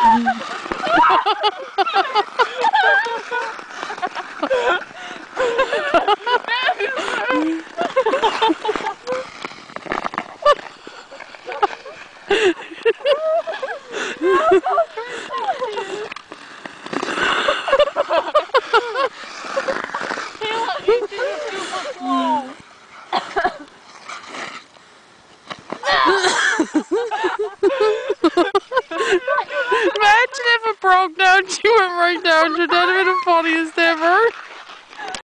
Imagine if it broke down, she went right down. That'd have been the funniest ever.